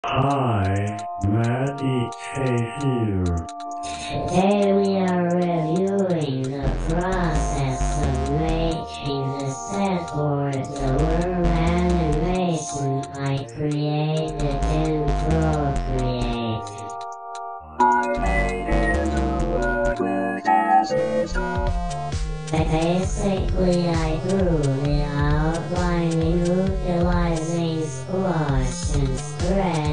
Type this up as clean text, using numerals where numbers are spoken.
Hi, Maddie K here. Today we are reviewing the process of making the Sethward, the worm animation I created in Procreate. Basically, I drew the outline utilizing squash and stretch.